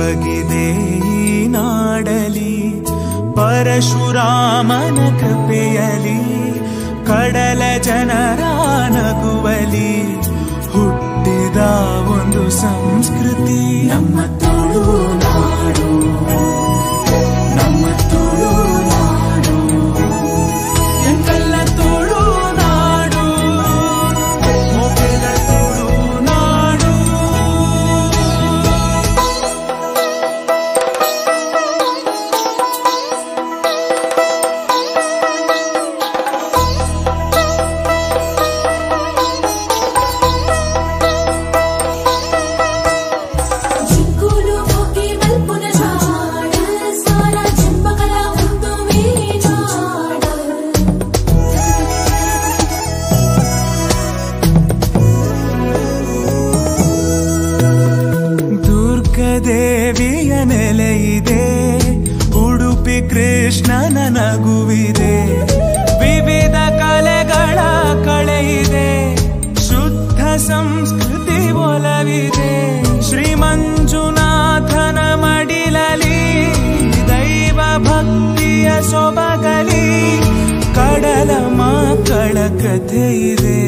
ಸೊಬಗಿದೆ ಈ ನಾಡಲಿ ಪರಶುರಾಮನ ಕೃಪೆಯಲಿ ಕಡಲ ಜನರ ನಗುವಲಿ ಹುಟ್ಟಿದ ಒಂದು ಸಂಸ್ಕೃತಿ ನಮ್ಮ ತುಳುನಾಡು, ನಮ್ಮ ತುಳುನಾಡು, ಎಂಕಲ್ಲ ತುಳುನಾಡು, ಮೊಗೆದ ತುಳುನಾಡು. ದೇವಿಯ ನೆಲೆಯಿದೆ, ಉಡುಪಿ ಕೃಷ್ಣನ ನಗುವಿದೆ, ವಿವಿಧ ಕಲೆಗಳ ಕಳೆಯಿದೆ, ಶುದ್ಧ ಸಂಸ್ಕೃತಿ ಒಲವಿದೆ. ಶ್ರೀ ಮಂಜುನಾಥನ ಮಡಿಲಲಿ ದೈವ ಭಕ್ತಿಯ ಸೊಬಗಲಿ ಕಡಲ ಮಕ್ಕಳ ಕಥೆಯಿದೆ.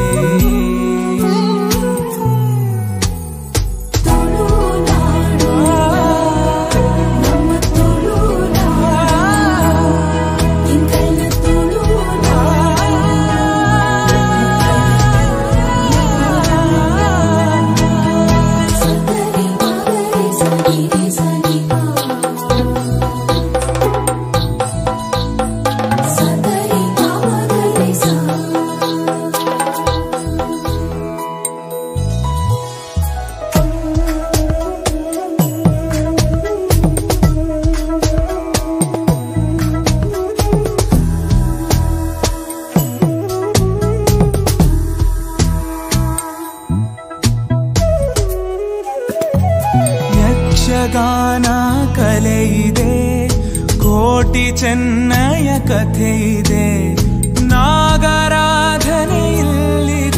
ಯಕ್ಷಗಾನ ಕಲೆಯಿದೆ, ಕೋಟಿ ಚೆನ್ನಯ ಕಥೆಯಿದೆ, ನಾಗರಾಧನೆ ಇಲ್ಲಿದೆ.